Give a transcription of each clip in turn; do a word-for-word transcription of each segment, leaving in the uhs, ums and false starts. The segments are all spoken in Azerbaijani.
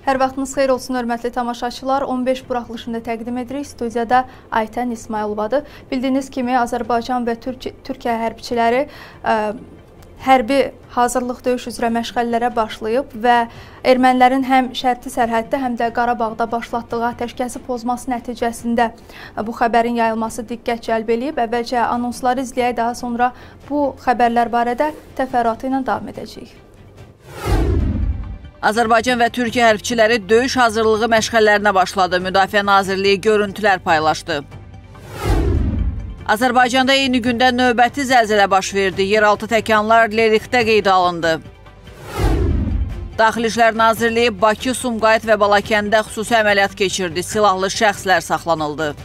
Hər vaxtınız xeyir olsun, hörmətli tamaşaçılar. on beş buraxılışında təqdim edirik. Studiyada Aytən İsmayılovadır. Bildiyiniz kimi Azərbaycan və Türk Türkiyə hərbiçiləri ə, hərbi hazırlıq döyüş üzrə məşğələlərə başlayıb və ermənilərin həm şərti sərhəddə, həm də Qarabağda başlatdığı atəşkəsi pozması nəticəsində bu xəbərin yayılması diqqət cəlb edib. Əvvəlcə anonsları izləyək, daha sonra bu xəbərlər barədə təfərrüatı ilə davam edəcəyik. Azərbaycan və Türkiyə hərbiçiləri döyüş hazırlığı məşğələlərinə başladı. Müdafiə Nazirliyi görüntülər paylaşdı. Azərbaycanda eyni gündə növbəti zəlzələ baş verdi. Yeraltı təkanlar Lerixdə qeydə alındı. Daxili İşlər Nazirliyi Bakı, Sumqayıt və Balakəndə xüsusi əməliyyat keçirdi. Silahlı şəxslər saxlanıldı.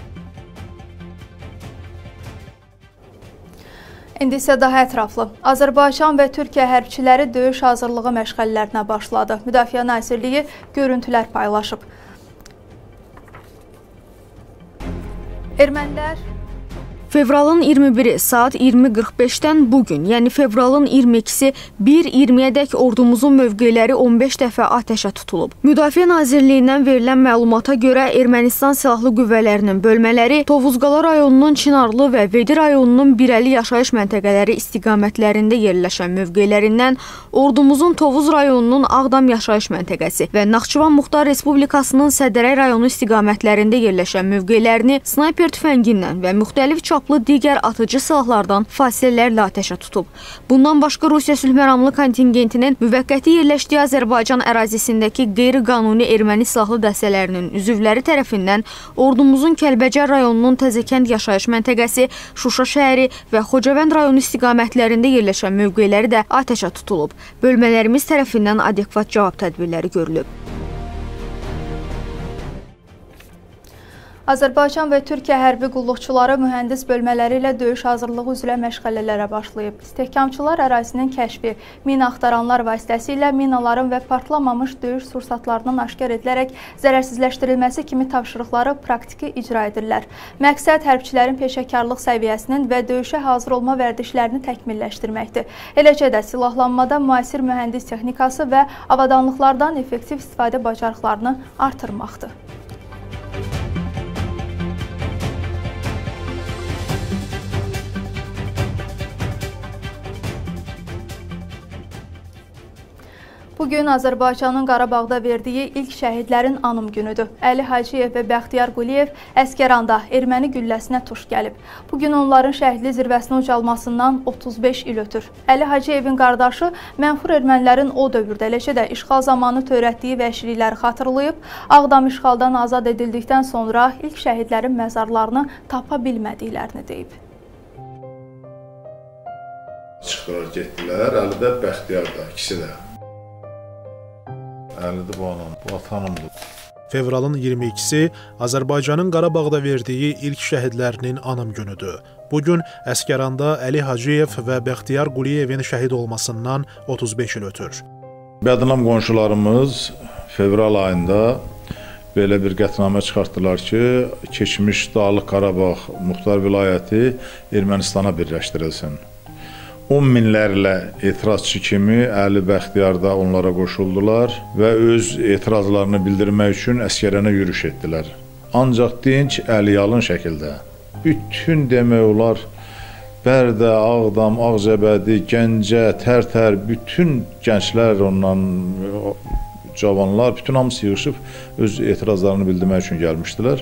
İndi isə daha ətraflı. Azərbaycan və Türkiyə hərbiçiləri döyüş hazırlığı məşğələlərinə başladı. Müdafiə Nazirliyi görüntülər paylaşıb. Ermənilər Fevralın iyirmi biri saat iyirmi qırx beşdən bugün, yəni fevralın iyirmi ikisi bir iyirmiyədək ordumuzun mövqeləri on beş dəfə atəşə tutulub. Müdafiə Nazirliyindən verilən məlumata görə Ermənistan Silahlı Qüvvələrinin bölmələri Tovuzqala rayonunun Çinarlı və Vedi rayonunun Birəli yaşayış məntəqələri istiqamətlərində yerləşən mövqelərindən ordumuzun Tovuz rayonunun Ağdam yaşayış məntəqəsi və Naxçıvan Muxtar Respublikasının Sədərək rayonu istiqamətlərində yerləşən mövqelərini snayper tüfəngindən və müxtəlif çaplı digər atıcı silahlardan fasilələrlə atəşə tutub. Bundan başqa Rusiya sülhməramlı kontingentinin müvəqqəti yerləşdiyi Azərbaycan ərazisindəki qeyri-qanuni erməni silahlı dəstələrinin üzvləri tərəfindən ordumuzun Kəlbəcər rayonunun Təzəkənd yaşayış məntəqəsi, Şuşa şəhəri və Xocavənd rayonu istiqamətlərində yerləşən mövqeləri də atəşə tutulub. Bölmələrimiz tərəfindən adekvat cavab tədbirləri görülüb. Azərbaycan və Türkiyə hərbi qulluqçuları mühəndis bölmələri ilə döyüş hazırlığı üzrə məşğələlərə başlayıb. İstehkamçılar ərazinin kəşfi, mina axtaranlar vasitəsilə minaların və partlamamış döyüş sursatlarının aşkar edilərək zərərsizləşdirilməsi kimi tapşırıqları praktiki icra edirlər. Məqsəd hərbiçilərin peşəkarlıq səviyyəsinin və döyüşə hazır olma vərdişlərini təkmilləşdirməkdir. Eləcə də silahlanmada müasir mühəndis texnikası və avadanlıqlardan effektiv istifadə bacarıqlarını artırmaqdır. Bugün Azərbaycanın Qarabağda verdiyi ilk şəhidlərin anım günüdür. Əli Hacıyev və Bəxtiyar Quliyev Əskəranda erməni gülləsinə tuş gəlib. Bugün onların şəhidli zirvəsinə ucalmasından otuz beş il ötür. Əli Hacıyevin qardaşı mənfur ermənilərin o dövrdə, eləcə də işğal zamanı törətdiyi vəhşilikləri xatırlayıb, Ağdam işğaldan azad edildikdən sonra ilk şəhidlərin məzarlarını tapa bilmədiklərini deyib. Çıxdılar, getdilər, Əli də, Bəxtiyar da, ikisi də. Əlidir bu anam, bu atanımdır. Fevralın iyirmi ikisi Azərbaycanın Qarabağda verdiyi ilk şəhidlərinin anım günüdür. Bugün Əskəranda Əli Hacıyev və Bəxtiyar Quliyevin şəhid olmasından otuz beş il ötür. Bədnam qonşularımız fevral ayında belə bir qətnamə çıxartdılar ki, keçmiş Dağlıq Qarabağ Muxtar Vilayəti Ermənistana birləşdirilsin. on minlərlə etirazçı kimi Əli Bəxtiyar da onlara qoşuldular və öz etirazlarını bildirmək üçün Əskərana yürüş etdilər. Ancaq dinc, əliyalın şəkildə. Bütün demək olar, Bərdə, Ağdam, Ağcabədi, Gəncə, Tərtər, bütün gənclər ondan, cavanlar, bütün hamısı yığışıb öz etirazlarını bildirmək üçün gəlmişdilər.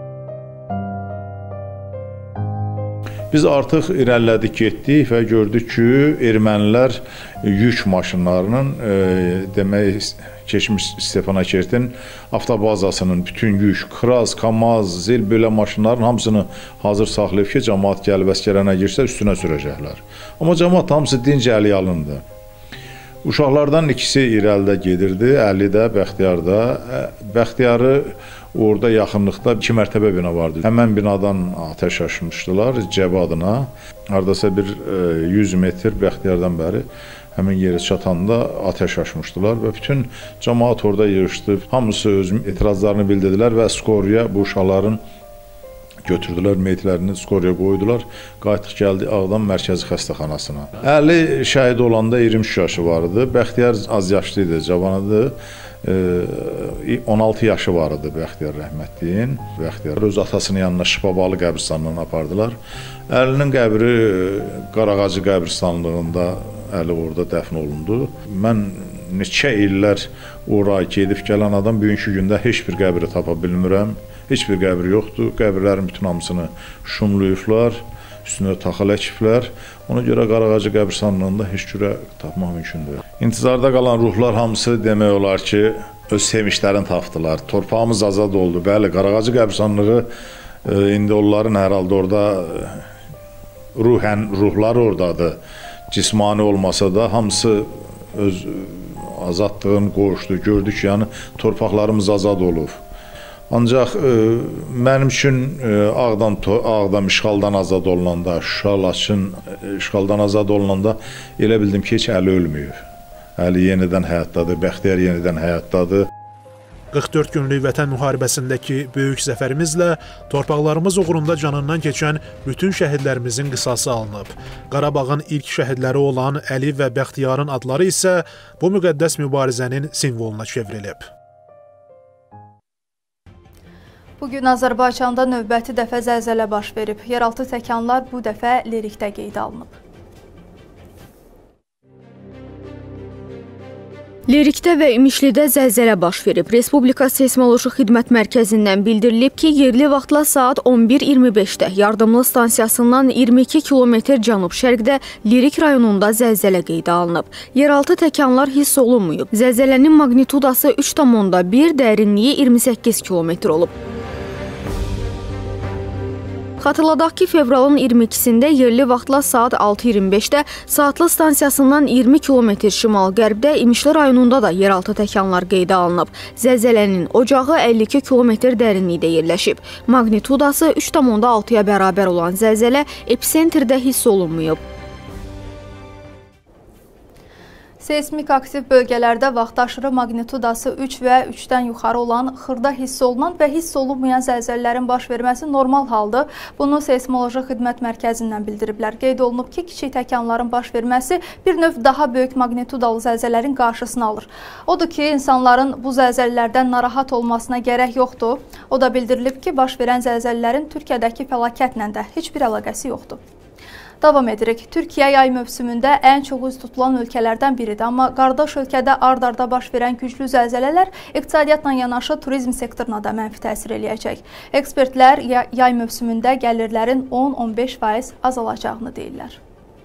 Biz artıq irəlilədik, getdik və gördük ki, ermənilər yük maşınlarının, e, demək, keçmiş Stepanakertin avtobazasının bütün yük, Kraz, Kamaz, Zil belə maşınların hamısını hazır saxlayıb ki, cəmaat gəlib Əskərana girsə üstünə sürəcəklər. Amma cəmaat hamısı dinc əliyalındır. Uşaqlardan ikisi irəlidə gedirdi, Əli də, Bəxtiyar da. Bəxtiyarı orada yaxınlıqda iki mərtəbə bina vardı. Həmən binadan atəş açmışdılar Cəbə adına. Haradasa bir yüz metr Bəxtiyardan bəri həmin yerə çatanda atəş açmışdılar və bütün cəmaat orada yığışdı. Hamısı öz etirazlarını bildirdilər və Skoriya bu uşaqların götürdülər, meyitlərini skorya qoydular. Qayıtıq gəldi Ağdam Mərkəzi Xəstəxanasına. Əli şəhid olanda iyirmi üç yaşı var idi. Bəxtiyar az yaşlı idi, cavan idi. on altı yaşı var idi Bəxtiyar rəhmətliyin. Bəxtiyar öz atasının yanına Şifabalı qəbristanlığına apardılar. Əlinin qəbri Qarağacı qəbristanlığında, Əli orada dəfn olundu. Mən neçə illər ora gedib gələn adam bugünkü gündə heç bir qəbri tapa bilmirəm. Heç bir qəbir yoxdur. Qəbirlərin bütün hamısını şumlayıblar, üstünə taxıl əkiblər. Ona görə Qarağacı qəbristanlığında heç cürə tapmaq mümkündür. İntizarda qalan ruhlar hamısı demək olar ki, öz sevinçlərini tapdılar. Torpağımız azad oldu. Bəli, Qarağacı qəbristanlığı indi onların hər halda orada ruhən ruhları oradadır. Cismani olmasa da hamısı öz azadlığını qovuşdu. Gördük ki, yəni torpaqlarımız azad olub. Ancaq e, mənim üçün e, Ağdam, Ağdam işğaldan azad olunanda, Şuşa, Laçın işğaldan azad olunanda elə bildim ki, heç Əli ölməyib. Əli yenidən həyatdadır, Bəxtiyar yenidən həyatdadır. qırx dörd günlük vətən müharibəsindəki böyük zəfərimizlə torpaqlarımız uğrunda canından keçən bütün şəhidlərimizin qisası alınıb. Qarabağın ilk şəhidləri olan Əli və Bəxtiyarın adları isə bu müqəddəs mübarizənin simvoluna çevrilib. Bugün Azərbaycanda növbəti dəfə zəlzələ baş verib. Yeraltı təkanlar bu dəfə Lerikdə qeydə alınıb. Lerikdə və İmişlidə zəlzələ baş verib. Respublika Seysmoloji Xidmət Mərkəzindən bildirilib ki, yerli vaxtla saat on bir iyirmi beşdə yardımlı stansiyasından iyirmi iki kilometr cənub-şərqdə Lerik rayonunda zəlzələ qeydə alınıb. Yeraltı təkanlar hiss olunmayıb. Zəlzələnin magnitudası üç tam bir, dərinliyi iyirmi səkkiz kilometr olub. Xatırladaq ki, fevralın iyirmi ikisində yerli vaxtla saat altı iyirmi beşdə saatlı stansiyasından iyirmi kilometr şimal-qərbdə İmişli rayonunda da yeraltı təkanlar qeydə alınıb. Zəlzələnin ocağı əlli iki kilometr dərinlikdə yerləşib. Magnitudası üç tam altıya bərabər olan zəlzələ episentrdə hiss olunmayıb. Seysmik aktiv bölgələrdə vaxtaşırı magnitudası üç və üçdən yuxarı olan, xırda hiss olunan və hiss olunmayan zəlzələlərin baş verməsi normal haldır. Bunu Seysmoloji Xidmət Mərkəzindən bildiriblər. Qeyd olunub ki, kiçik təkanların baş verməsi bir növ daha böyük magnitudalı zəlzələlərin qarşısını alır. Odur ki, insanların bu zəlzələlərdən narahat olmasına gərək yoxdur. O da bildirilib ki, baş verən zəlzələlərin Türkiyədəki fəlakətlə də heç bir əlaqəsi yoxdur. Davam edirik. Türkiyə yay mövsümündə ən çox üz tutulan ölkələrdən biridir. Amma qardaş ölkədə ard-arda baş verən güclü zəlzələlər iqtisadiyyatla yanaşı turizm sektoruna da mənfi təsir eləyəcək. Ekspertlər yay mövsümündə gəlirlərin on on beş faiz azalacağını deyirlər.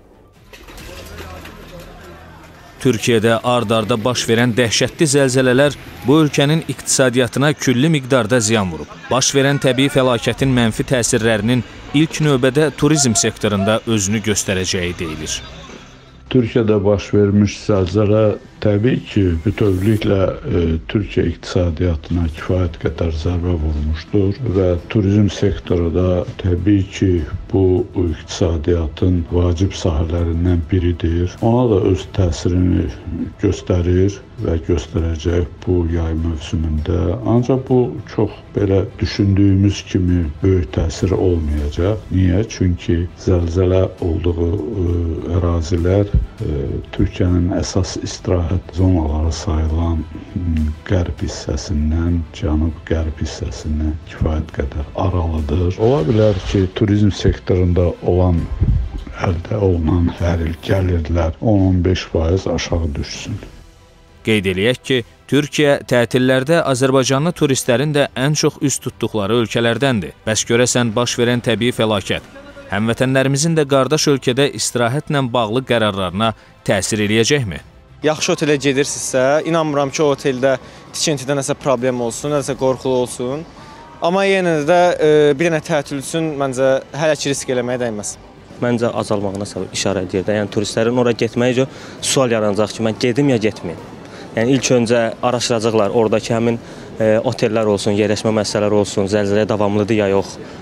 Türkiyədə ard-arda baş verən dəhşətli zəlzələlər bu ölkənin iqtisadiyyatına külli miqdarda ziyan vurub. Baş verən təbii fəlakətin mənfi təsirlərinin ilk növbədə turizm sektorunda özünü göstərəcəyi deyilir. Türkiyədə baş vermiş zəlzələ təbii ki, bütövlüklə e, Türkiyə iqtisadiyyatına kifayət qədər zərbə vurmuşdur və turizm sektoru da təbii ki, bu iqtisadiyyatın vacib sahələrindən biridir. Ona da öz təsirini göstərir və göstərəcək bu yay mövsümündə. Ancaq bu çox belə düşündüyümüz kimi böyük təsir olmayacaq. Niyə? Çünki zəlzələ olduğu e, ərazilər e, Türkiyənin əsas istirahət zonaları sayılan qərb hissəsindən cənub-qərb hissəsinə kifayət qədər aralıdır. Ola bilər ki, turizm sektorunda olan, əldə olunan hər il gəlirlər on on beş faiz aşağı düşsün. Qeyd eləyək ki, Türkiyə tətillərdə Azərbaycanlı turistlərin də ən çox üz tutduqları ölkələrdəndir. Bəs görəsən baş verən təbii fəlakət həmvətənlərimizin də qardaş ölkədə istirahətlə bağlı qərarlarına təsir eləyəcəkmi? Yaxşı otelə gedirsinizsə, inanmıram ki, o oteldə tikintidə nəsə problem olsun, nəsə qorxulu olsun. Amma yenə də e, bir dənə tətil üçün məncə hələ ki risk eləməyə dəyməz. Məncə azalmağına işarə edir də. Yəni turistlərin ora getməyincə sual yaranacaq ki, mən gedim ya getməyim. Yəni ilk öncə araşdıracaqlar oradakı həmin e, otellər olsun, yerləşmə məsələləri olsun, zəlzələ davamlıdır ya yox.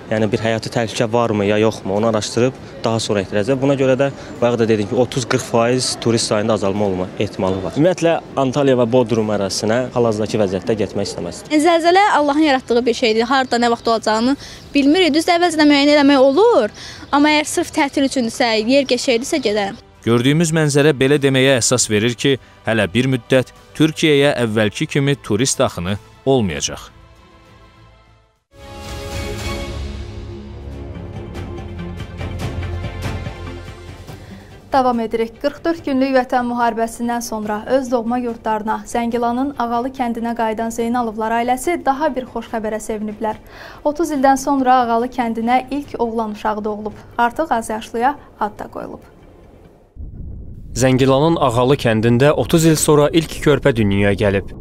Yəni bir həyati təhlükə varmı ya yoxmu onu araşdırıb daha sonra etdirəcək. Buna görə də bayaq da dedim ki, otuz qırx faiz turist sayında azalma olma ehtimalı var. Ümumiyyətlə Antalya və Bodrum ərazisinə hal-hazırdakı vəziyyətdə getmək istəməzdim. Zəlzələ Allahın yaratdığı bir şeydir. Harda nə vaxt olacağını bilmirik. Düz əvvəlcədən müəyyən eləmək olur. Amma əgər sırf tətil üçündürsə, yer geçirdisə gedərəm. Gördüyümüz mənzərə belə deməyə əsas verir ki, hələ bir müddət Türkiyəyə əvvəlki kimi turist axını olmayacaq. Davam edirik. qırx dörd günlük vətən müharibəsindən sonra öz doğma yurdlarına, Zəngilanın Ağalı kəndinə qayıdan Zeynalovlar ailəsi daha bir xoş xəbərə seviniblər. otuz ildən sonra Ağalı kəndinə ilk oğlan uşağı doğulub. Artıq az yaşlıya ad da qoyulub. Zəngilanın Ağalı kəndində otuz il sonra ilk körpə dünyaya gəlib.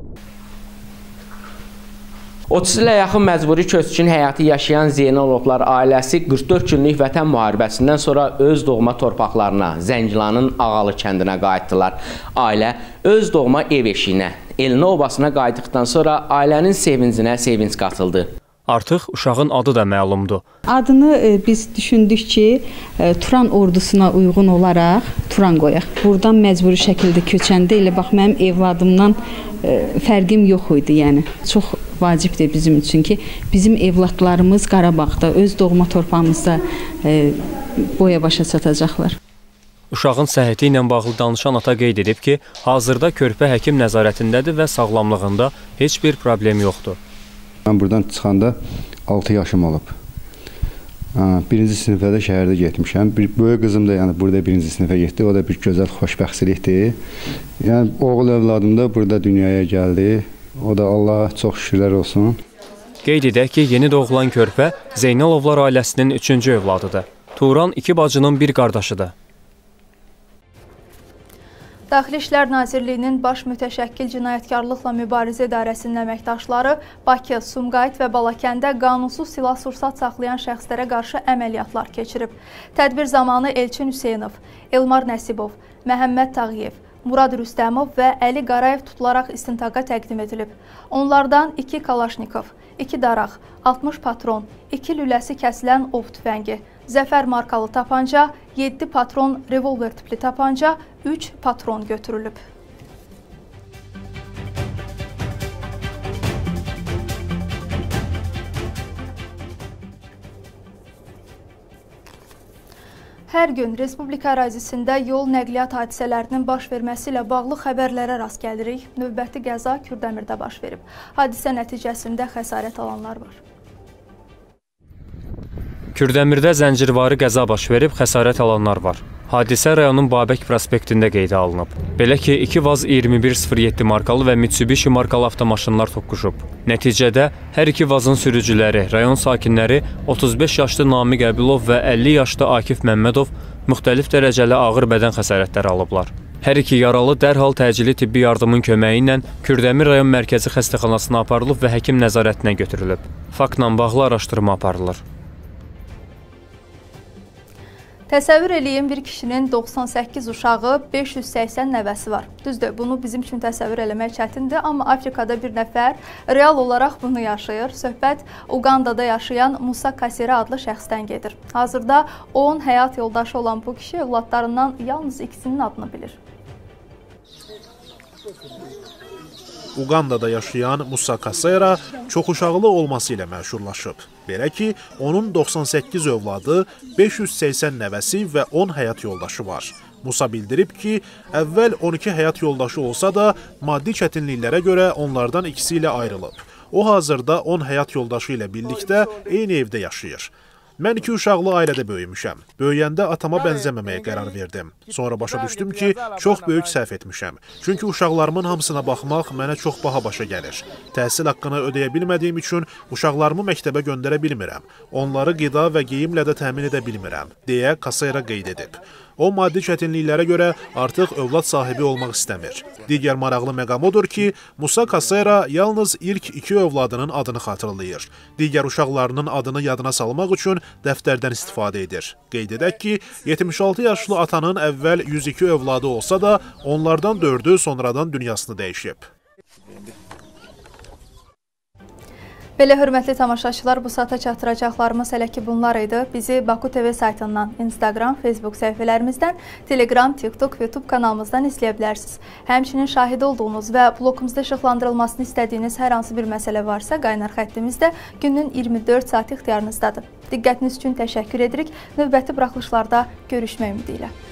otuz ilə yaxın məcburi köçkün həyatı yaşayan Zeynalovlar ailəsi qırx dörd günlük vətən müharibəsindən sonra öz doğma torpaqlarına, Zəngilanın Ağalı kəndinə qayıtdılar. Ailə öz doğma ev eşiyinə, elinə obasına qayıtdıqdan sonra ailənin sevincinə sevinc qatıldı. Artıq uşağın adı da məlumdur. Adını e, biz düşündük ki, e, Turan ordusuna uyğun olaraq Turan qoyaq. Buradan məcburi şəkildə köçəndə elə bax mənim evladımdan e, fərqim yox idi, yəni. Çox vacibdir bizim üçün ki, bizim evladlarımız Qarabağda, öz doğma torpağımızda e, boya başa çatacaqlar. Uşağın səhhəti ilə bağlı danışan ata qeyd edib ki, hazırda körpə həkim nəzarətindədir və sağlamlığında heç bir problem yoxdur. Mən buradan çıxanda altı yaşım olub. Birinci sinifə də şəhərdə getmişəm. Bir böyük qızım da yəni burada birinci sinifə getdi. O da bir gözəl xoşbəxtçilikdir. Yəni oğul övladım da burada dünyaya gəldi. O da Allaha çox şükürlər olsun. Qeyd edək ki, yeni doğulan körpə Zeynalovlar ailəsinin üçüncü övladıdır. Turan iki bacının bir qardaşıdır. Daxili İşlər Nazirliyinin Baş Mütəşəkkil Cinayətkarlıqla Mübarizə İdarəsinin əməkdaşları Bakı, Sumqayıt və Balakəndə qanunsuz silah-sursat saxlayan şəxslərə qarşı əməliyyatlar keçirib. Tədbir zamanı Elçin Hüseynov, Elmar Nəsibov, Məhəmməd Tağıyev, Murad Rüstəmov və Əli Qarayev tutularaq istintaqa təqdim edilib. Onlardan iki kalaşnikov, iki daraq, altmış patron, iki lüləsi kəsilən ov tüfəngi, Zəfər markalı tapanca, yeddi patron revolver tipli tapanca, üç patron götürülüb. Hər gün Respublika ərazisində yol nəqliyyat hadisələrinin baş verməsi ilə bağlı xəbərlərə rast gəlirik. Növbəti qəza Kürdəmirdə baş verib. Hadisə nəticəsində xəsarət alanlar var. Kürdəmirdə zəncirvari qəza baş verib, xəsarət alanlar var. Hadisə rayonun Babək prospektində qeydə alınıb. Belə ki, iki Vaz iyirmi bir sıfır yeddi markalı və Mitsubishi markalı avtomaşınlar toqquşub. Nəticədə hər iki Vazın sürücüləri, rayon sakinləri otuz beş yaşlı Namiq Əbilov və əlli yaşlı Akif Məmmədov müxtəlif dərəcəli ağır bədən xəsarətləri alıblar. Hər iki yaralı dərhal təcili tibbi yardımın köməyi ilə Kürdəmir rayon mərkəzi xəstəxanasına aparılıb və həkim nəzarətinə götürülüb. Faktla bağlı araşdırma aparılır. Təsəvvür eləyin, bir kişinin doxsan səkkiz uşağı, beş yüz səksən nəvəsi var. Düzdür, bunu bizim üçün təsəvvür eləmək çətindir, amma Afrikada bir nəfər real olaraq bunu yaşayır. Söhbət Uqandada yaşayan Musa Kasera adlı şəxsdən gedir. Hazırda onun həyat yoldaşı olan bu kişi övladlarından yalnız ikisinin adını bilir. Uqandada yaşayan Musa Kasera çoxuşaqlı olması ilə məşhurlaşıb. Belə ki, onun doxsan səkkiz övladı, beş yüz səksən nəvəsi və on həyat yoldaşı var. Musa bildirib ki, əvvəl on iki həyat yoldaşı olsa da, maddi çətinliklərə görə onlardan ikisi ilə ayrılıb. O, hazırda on həyat yoldaşı ilə birlikdə eyni evdə yaşayır. Mən iki uşaqlı ailədə böyümüşəm. Böyüyəndə atama bənzəməməyə qərar verdim. Sonra başa düşdüm ki, çox böyük səhv etmişəm. Çünki uşaqlarımın hamısına baxmaq mənə çox baha başa gəlir. Təhsil haqqını ödəyə bilmədiyim üçün uşaqlarımı məktəbə göndərə bilmirəm. Onları qida və geyimlə də təmin edə bilmirəm, deyə Kasera qeyd edib. O, maddi çətinliklərə görə artıq övlad sahibi olmaq istəmir. Digər maraqlı məqam odur ki, Musa Kasera yalnız ilk iki övladının adını xatırlayır. Digər uşaqlarının adını yadına salmaq üçün dəftərdən istifadə edir. Qeyd edək ki, yetmiş altı yaşlı atanın əvvəl yüz iki övladı olsa da, onlardan dördü sonradan dünyasını dəyişib. Belə hörmətli tamaşaçılar, bu saata çatdıracaqlarımız hələ ki bunlar idi. Bizi Baku T V saytından, Instagram, Facebook səhifələrimizdən, Telegram, TikTok, YouTube kanalımızdan izləyə bilərsiniz. Həmçinin şahid olduğunuz və blokumuzda işıqlandırılmasını istədiyiniz hər hansı bir məsələ varsa, qaynar xəttimizdə günün iyirmi dörd saat ixtiyarınızdadır. Diqqətiniz üçün təşəkkür edirik. Növbəti buraxılışlarda görüşmək ümidi ilə.